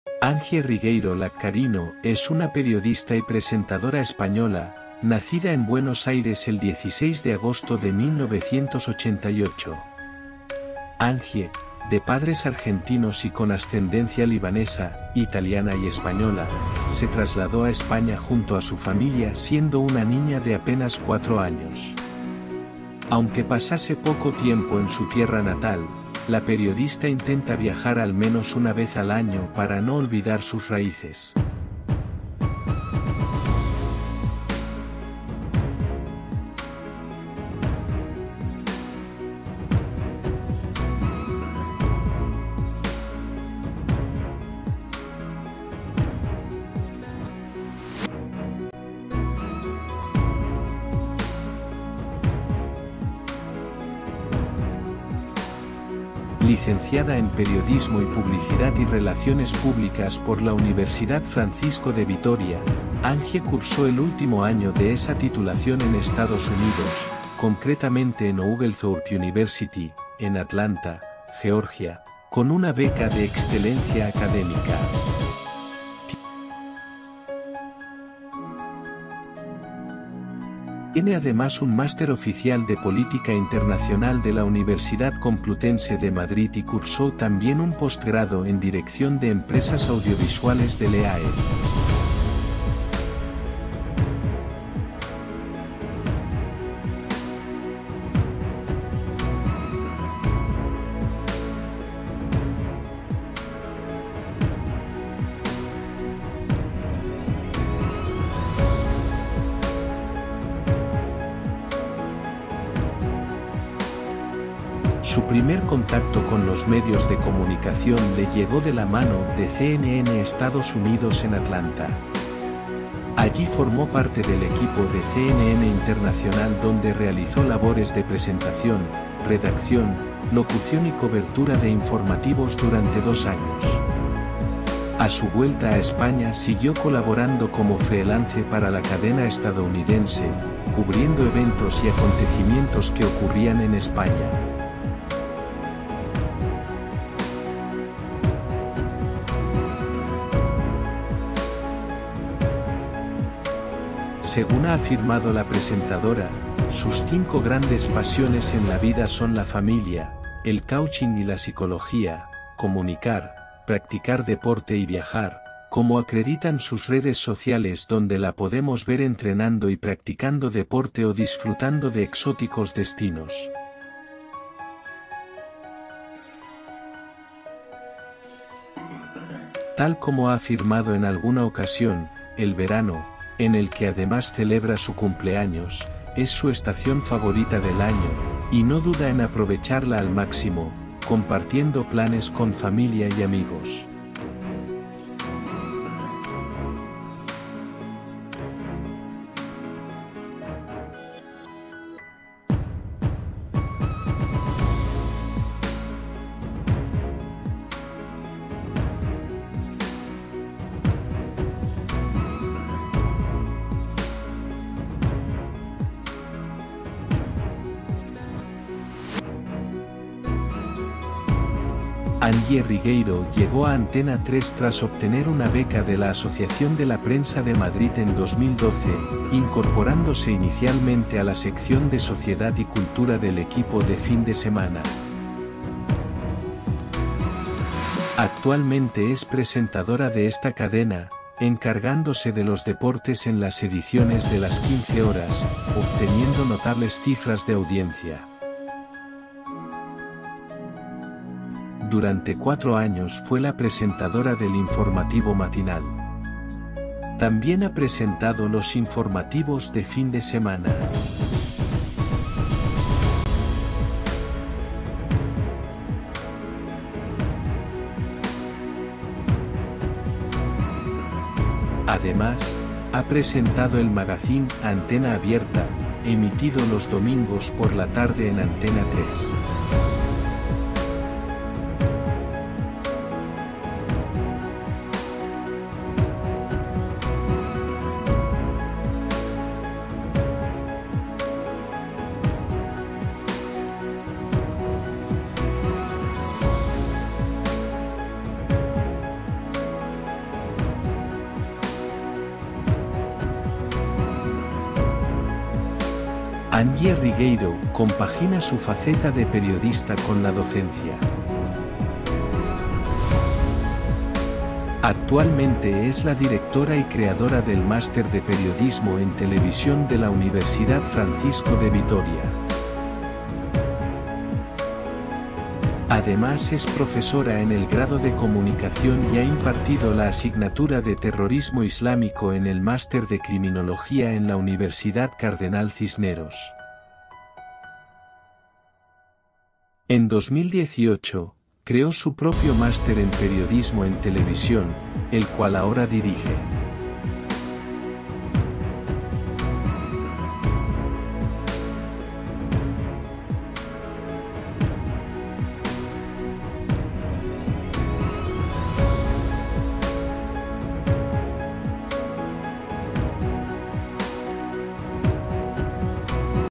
Angie Rigueiro Laccarino es una periodista y presentadora española, nacida en Buenos Aires el 16 de agosto de 1988. Angie, de padres argentinos y con ascendencia libanesa, italiana y española, se trasladó a España junto a su familia siendo una niña de apenas 4 años. Aunque pasase poco tiempo en su tierra natal, la periodista intenta viajar al menos una vez al año para no olvidar sus raíces. Licenciada en Periodismo y Publicidad y Relaciones Públicas por la Universidad Francisco de Vitoria, Angie cursó el último año de esa titulación en Estados Unidos, concretamente en Oglethorpe University, en Atlanta, Georgia, con una beca de excelencia académica. Tiene además un máster oficial de Política Internacional de la Universidad Complutense de Madrid y cursó también un posgrado en Dirección de Empresas Audiovisuales de l'EAE. Su primer contacto con los medios de comunicación le llegó de la mano de CNN Estados Unidos en Atlanta. Allí formó parte del equipo de CNN Internacional donde realizó labores de presentación, redacción, locución y cobertura de informativos durante 2 años. A su vuelta a España siguió colaborando como freelance para la cadena estadounidense, cubriendo eventos y acontecimientos que ocurrían en España. Según ha afirmado la presentadora, sus 5 grandes pasiones en la vida son la familia, el coaching y la psicología, comunicar, practicar deporte y viajar, como acreditan sus redes sociales donde la podemos ver entrenando y practicando deporte o disfrutando de exóticos destinos. Tal como ha afirmado en alguna ocasión, el verano, en el que además celebra su cumpleaños, es su estación favorita del año, y no duda en aprovecharla al máximo, compartiendo planes con familia y amigos. Angie Rigueiro llegó a Antena 3 tras obtener una beca de la Asociación de la Prensa de Madrid en 2012, incorporándose inicialmente a la sección de Sociedad y Cultura del equipo de fin de semana. Actualmente es presentadora de esta cadena, encargándose de los deportes en las ediciones de las 15 horas, obteniendo notables cifras de audiencia. Durante 4 años fue la presentadora del informativo matinal. También ha presentado los informativos de fin de semana. Además, ha presentado el magazine Antena Abierta, emitido los domingos por la tarde en Antena 3. Angie Rigueiro compagina su faceta de periodista con la docencia. Actualmente es la directora y creadora del Máster de Periodismo en Televisión de la Universidad Francisco de Vitoria. Además es profesora en el grado de Comunicación y ha impartido la asignatura de Terrorismo Islámico en el Máster de Criminología en la Universidad Cardenal Cisneros. En 2018, creó su propio máster en Periodismo en Televisión, el cual ahora dirige.